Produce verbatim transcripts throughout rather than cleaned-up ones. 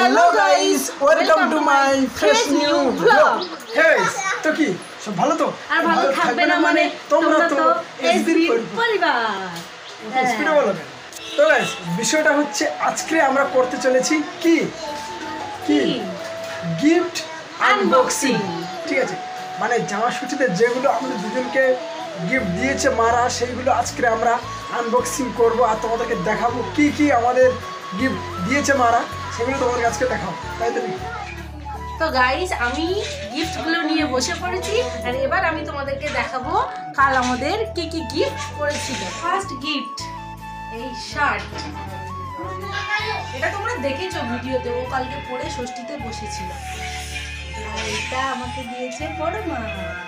Hello guys, welcome to my fresh new vlog. Hey, তো কি সব ভালো তো? আর ভালো থাকবে না মানে তোমরা তো এসবি পরিবার। স্পিডে বলো না। তো গাইস, বিষয়টা হচ্ছে আজকে আমরা করতে চলেছি কি কি গিফট আনবক্সিং। ঠিক আছে, মানে জামা ছুটিতে যেগুলো আমাদের দুজনকে গিফট দিয়েছে মারা, সেইগুলো আজকে আমরা আনবক্সিং করব আর তোমাদেরকে দেখাবো কি কি আমাদের গিফট দিয়েছে মারা, সেগুলো তোমাদের আজকে দেখাবো, তাই তো? তো গাইস, আমি গিফটগুলো নিয়ে বসে পড়েছি আর এবার আমি তোমাদেরকে দেখাবো কাল আমাদের কি কি গিফট করেছিল। ফার্স্ট গিফট এই শার্ট, এটা তোমরা দেখেছো ভিডিওতে, ও কালকে পরে ষষ্ঠীতে বসেছিল। আর এটা আমাকে দিয়েছে বড় মা।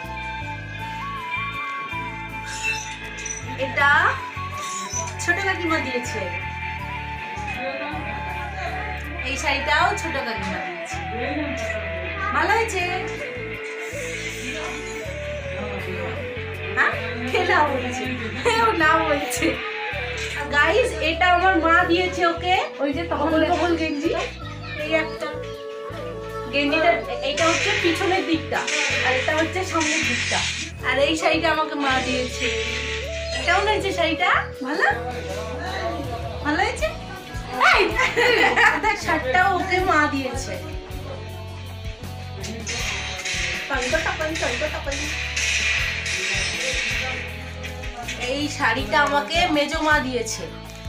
এটা ছোট কাকিমা দিয়েছে। এই শাড়িটাও ছোট কাকিমা দিয়েছে। ভালো হয়েছে? হ্যাঁ, কে না বলছে? ও না বলছে। গাইস, এটা আমার মা দিয়েছে ওকে, ওই যে তখন কবল গেঞ্জি। এই একটা গেঞ্জিটা, এইটা হচ্ছে পিছনের দিকটা আর এটা হচ্ছে সামনের দিকটা। আর এই শাড়িটা আমাকে মা দিয়েছে। কেমন হয়েছে শাড়িটা? ভালো ভালো হয়েছে। এই শার্টটা ওকে মা দিয়েছে। এই শাড়িটা আমাকে মেজো মা দিয়েছে।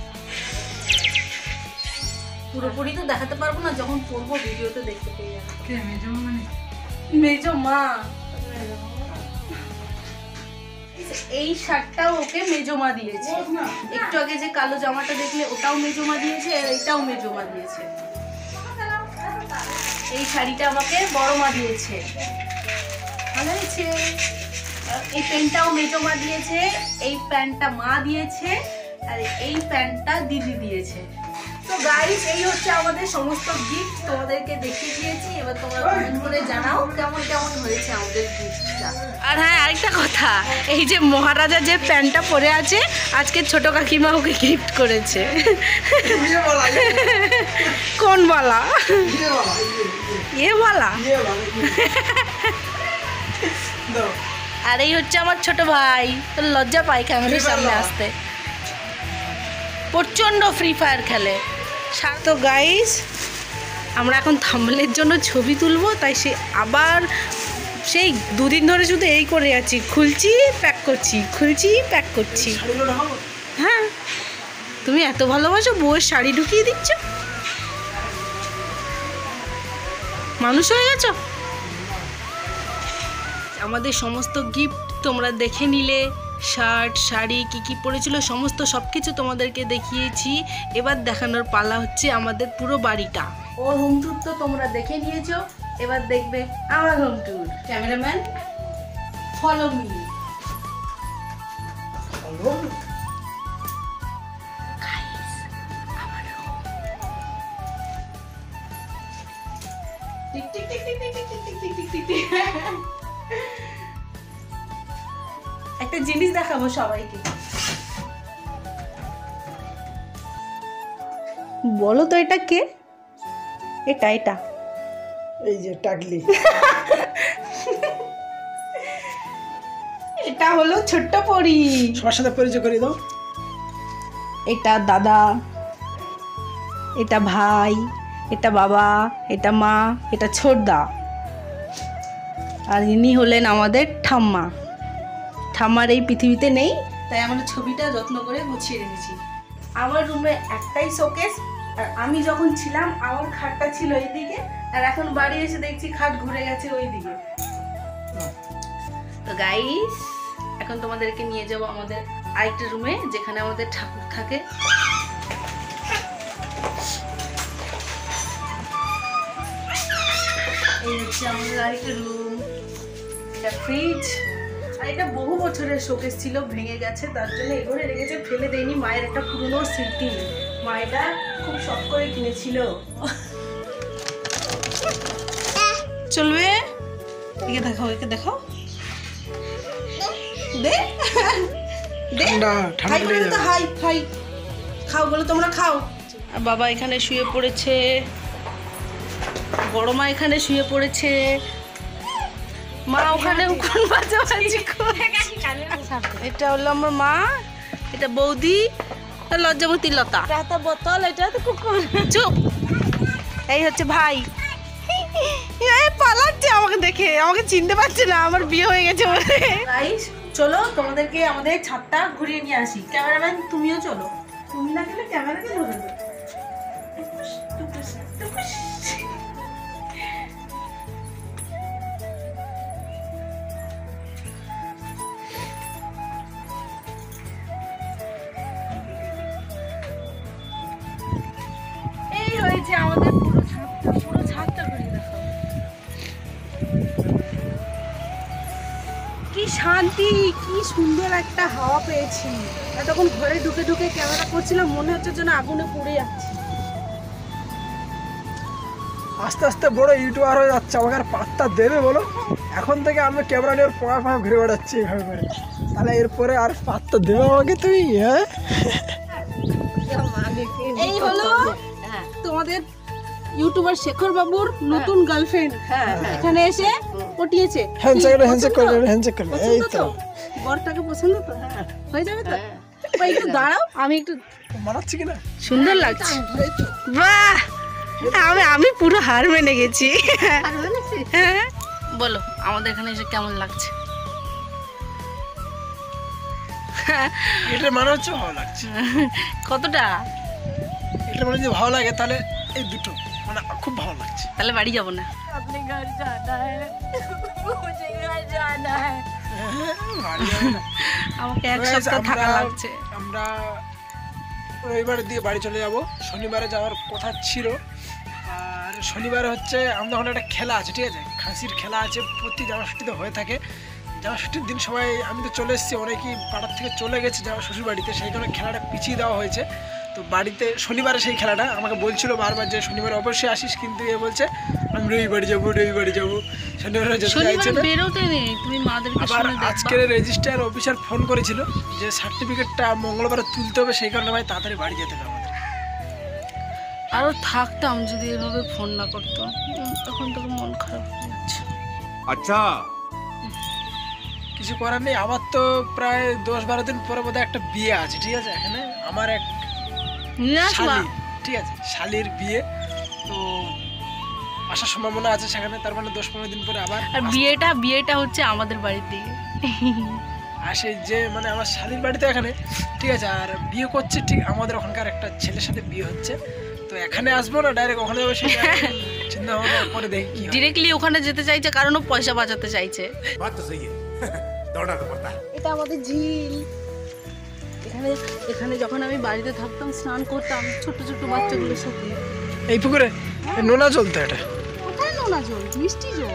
পুরোপুরি তো দেখাতে পারবো না, যখন পরবো ভিডিওতে দেখতে পেয়ে যাবে। মেজো মা মানে মেজো মা। এই শার্টটাও ওকে মেজমা দিয়েছে। একটু আগে যে কালো জামাটা দেখলে ওটাও মেজমা দিয়েছে আর এটাও মেজমা দিয়েছে। এই শাড়িটা আমাকে বড় মা দিয়েছে। ভালো হয়েছে। এই প্যান্টটাও মেজমা দিয়েছে, এই প্যান্টটা মা দিয়েছে আর এই প্যান্টটা দিদি দিয়েছে। তো গাইস, এই হচ্ছে আমাদের সমস্ত গিফট, তোমাদেরকে দেখিয়ে দিয়েছি। এবার তোমরা কমেন্ট করে জানাও কেমন কেমন হয়েছে আমাদের গিফটটা। আর হ্যাঁ, আরেকটা কথা, এই যে মহারাজা যে প্যান্টটা পরে আছে, আজকে ছোট কাকিমা ওকে গিফট করেছে। কোন বালা? এ বালা। আর এই হচ্ছে আমার ছোট ভাই, তোর লজ্জা পাই ক্যামেরার সামনে আসতে, প্রচন্ড ফ্রি ফায়ার খেলে। তো গাইস, আমরা এখন থাম্বনেলের জন্য ছবি তুলবো, তাই সে আবার সেই দুদিন ধরে শুধু এই করে আছি, খুলছি প্যাক করছি, খুলছি প্যাক করছি। হ্যাঁ, তুমি এত ভালোবাসো, বউয়ের শাড়ি ঢুকিয়ে দিচ্ছ, মানুষ হয়ে গেছো। আমাদের সমস্ত গিফট তোমরা দেখে নিলে, শার্ট শাড়ি কি কি পরেছিল সমস্ত সব কিছু তোমাদেরকে দেখিয়েছি। এবার দেখানোর পালা হচ্ছে আমাদের পুরো বাড়িটা। ওর হোম ট্যুর তো তোমরা দেখে নিয়েছো, এবার দেখবে আমার home tour. Cameraman, follow me. একটা জিনিস দেখাবো সবাইকে, বলো তো এটা কে? এটা এটা এই যে টাকলি। এটা হলো ছোট্ট পরি। সবার সাথে পরিচয় করে দাও। এটা দাদা, এটা ভাই, এটা বাবা, এটা মা, এটা ছোটদা। আর ইনি হলেন আমাদের ঠাম্মা। ঠাম্মার এই পৃথিবীতে নেই, তাই আমরা ছবিটা যত্ন করে গুছিয়ে রেখেছি। আমার রুমে একটাই শোকেস, আর আমি যখন ছিলাম আমার খাটটা ছিল এইদিকে, আর এখন বাড়ি এসে দেখছি খাট ঘুরে গেছে ওইদিকে। তো গাইস, এখন তোমাদেরকে নিয়ে যাবো আমাদের আরেকটা রুমে, যেখানে আমাদের ঠাকুর থাকে। এই হচ্ছে আমাদের আরেকটা রুম। এটা ফ্রিজ, আর এটা বহু বছরের শোকেস ছিল, ভেঙে গেছে, তার জন্য এগোরে রেখেছে, ফেলে দেয়নি। মায়ের একটা পুরনো স্মৃতি, মায়েরা খুব শখ করে কিনেছিল। চলবে, একে দেখাও, একে দেখাও, দে দে, হাই করে তো, হাই হাই। খাও বলে তোমরা খাও। আর বাবা এখানে শুয়ে পড়েছে। বড় মা এখানে শুয়ে পড়েছে, মা ওখানে উকুন বাজাবাজি করে। এটা হলো আমার মা, এটা বৌদি, লজ্জাবতী লতা, এটা বোতল, এটা তো কুকুর। চুপ। এই হচ্ছে ভাই, পালাচ্ছে আমাকে দেখে, আমাকে চিনতে পারছে না, আমার বিয়ে হয়ে গেছে বলে। গাইস চলো তোমাদেরকে আমাদের ছাদটা ঘুরিয়ে নিয়ে আসি। ক্যামেরাম্যান তুমিও চলো, তুমি না গেলে ক্যামেরাকে ধরে দেবে। এই হয়েছে আমাদের পুরো ছাদটা, পুরো ছাদটা ঘুরিয়ে দেখো। কি শান্তি, কি সুন্দর একটা হাওয়া পেয়েছি। তখন ঘরে ঢুকে ঢুকে ক্যামেরা করছিলাম, মনে হচ্ছে যেন আগুনে পুড়ে যাচ্ছি। আস্তে আস্তে বড় ইউটিউবার হয়ে যাচ্ছে, আমাকে আর পাত্তা দেবে বলো? এখন থেকে আমি ক্যামেরা নিয়ে পড়া পড়া ঘুরে বেড়াচ্ছি এইভাবে করে, তাহলে এরপরে আর পাত্তা দেবে আমাকে তুমি? হ্যাঁ, এই হলো তোমাদের ইউটিউবার শেখর বাবুর নতুন গার্লফ্রেন্ড। এখানে এসে পটিয়েছে। হ্যান্ডশেক করে হ্যান্ডশেক করে হ্যান্ডশেক করে এই তো বরটাকে পছন্দ তো হয়ে যাবে তো। একটু দাঁড়াও, আমি একটু মানাচ্ছি কিনা? সুন্দর লাগছে। বাহ, আমি আমি পুরো হার মেনে গেছি। বলো আমাদের এখানে এসে কেমন লাগছে? এটা মনে হচ্ছে ভালো লাগছে। কতটা? এটা মনে যদি ভালো লাগে তাহলে এই দুটো মানে খুব ভালো লাগছে। তাহলে বাড়ি যাবো না? আপনি ঘর জানা হ্যায়, মুঝে ঘর জানা হ্যায়। আমাকে এক সপ্তাহ থাকা লাগছে। আমরা রবিবারের দিয়ে বাড়ি চলে যাব, শনিবারে যাওয়ার কথা ছিল। আর শনিবারে হচ্ছে আমাদের ওখানে একটা খেলা আছে, ঠিক আছে, খাসির খেলা আছে, প্রতি জামা ছুটিতে হয়ে থাকে। জামা ছুটির দিন সবাই, আমি তো চলে এসেছি, অনেকেই পাড়ার থেকে চলে গেছে যাওয়া শ্বশুর বাড়িতে, সেই কারণে খেলাটা পিছিয়ে দেওয়া হয়েছে। তো বাড়িতে শনিবারে সেই খেলাটা, আমাকে বলছিল বারবার যে শনিবারে অবশ্যই আসিস, কিন্তু এ বলছে আমি রবিবারে যাবো রবিবারে যাবো শনিবারে যেতে চাইছে না। বেরোতে নেই, তুমি মাদেরকে আবার আজকের রেজিস্ট্রার অফিসার ফোন করেছিল যে সার্টিফিকেটটা মঙ্গলবারে তুলতে হবে, সেই কারণে ভাই তাড়াতাড়ি বাড়ি যেতে হবে আমাদের। আরও থাকতাম যদি এভাবে ফোন না করতো, তখন তোকে মন খারাপ হয়ে যাচ্ছে। আচ্ছা, কিছু করার নেই। আমার তো প্রায় দশ বারো দিন পরে বোধহয় একটা বিয়ে আছে, ঠিক আছে, এখানে আমার এক শালি, ঠিক আছে, শালির বিয়ে, তো আসার সম্ভাবনা আছে সেখানে। তার মানে দশ পনেরো দিন পরে আবার। আর বিয়েটা বিয়েটা হচ্ছে আমাদের বাড়িতে। আর সেই যে মানে আমার শালির বাড়িতে এখানে, ঠিক আছে, আর বিয়ে করছে ঠিক আমাদের ওখানকার একটা ছেলের সাথে বিয়ে হচ্ছে। তো এখানে আসবো না, ডাইরেক্ট ওখানে যাবো, সেটা চিন্তা ভাবনা করে দেখি কি হয়। ডিরেক্টলি ওখানে যেতে চাইছে কারণ ও পয়সা বাঁচাতে চাইছে। बात तो सही है, दौड़ना तो पड़ता है। এটা আমাদের ঝিল। এখানে এখানে যখন আমি বাড়িতে থাকতাম স্নান করতাম ছোট ছোট বাচ্চাগুলোর সাথে। এই পুকুরে নোনা চলতো, এটা কোথায় নোনা জল? মিষ্টি জল।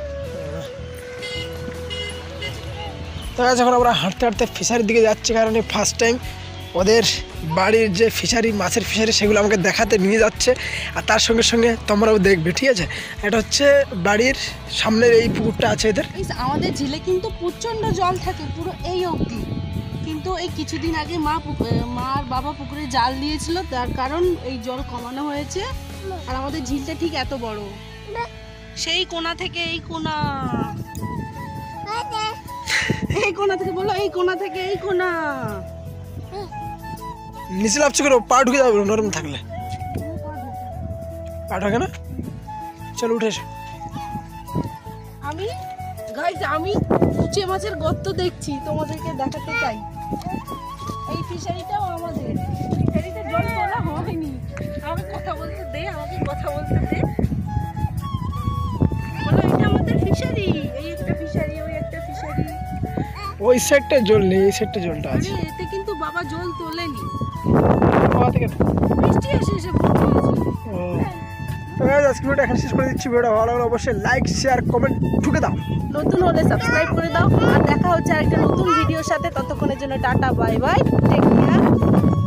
তো যখন আমরা হাঁটতে হাঁটতে ফিশারির দিকে যাচ্ছি, কারণ এই ফার্স্ট টাইম ওদের বাড়ির যে ফিশারি, মাছের ফিশারি, সেগুলো আমাকে দেখাতে নিয়ে যাচ্ছে। আর তার সঙ্গে সঙ্গে তোমরাও দেখবে, ঠিক আছে। এটা হচ্ছে বাড়ির সামনের এই পুকুরটা আছে এদের। আমাদের ঝিলে কিন্তু প্রচন্ড জল থাকে পুরো এই অবধি, কিন্তু এই কিছুদিন আগে মা মা আর বাবা পুকুরে জাল দিয়েছিল, তার কারণ এই জল কমানো হয়েছে। আর আমাদের ঝিলটা ঠিক এত বড়, সেই কোণা থেকে এই কোণা, এই কোণা থেকে বলো, এই কোণা থেকে এই কোণা। নিচে লাফছে করে পা ঢুকে যাবে নরম থাকলে, পা ঢোকে না। চলো উঠে এসো। আমি গাইস আমি উচ্চে মাছের গর্ত দেখছি, তোমাদেরকে দেখাতে চাই। এই ফিশারিটাও আমাদের, ফিশারিতে জল তোলা হয়নি। আমাকে কথা বলতে দে, আমাকে কথা বলতে দে। বলো এটা আমাদের ফিশারি, এই একটা ফিশারি, ওই একটা ফিশারি। ওই সাইডটা জল নেই, এই সাইডটা জলটা আছে। আরে এতে কিন্তু বাবা জল তোলেনি, থেকে বৃষ্টি এসে এসে ভর্তি হয়েছে। ও তো গাইস আজকে ভিডিওটা এখানে শেষ করে দিচ্ছি। ভিডিওটা ভালো লাগলে অবশ্যই লাইক শেয়ার কমেন্ট ঠুকে দাও, নতুন হলে সাবস্ক্রাইব করে দাও। আর দেখা হচ্ছে আরেকটা নতুন ভিডিওর সাথে, ততক্ষণের জন্য tata bye bye, take care.